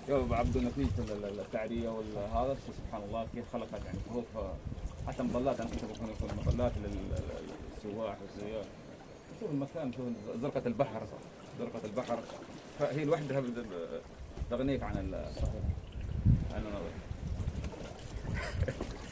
يا ابو عبد نتيجه التعريه وهذا سبحان الله كيف خلقت يعني فروق حتى مظلات. انا كنت بكون يكون مظلات للسواح والسياح. شوف المكان، شوف زرقة البحر، زرقة البحر، فهي لوحدها تغنيك عن عن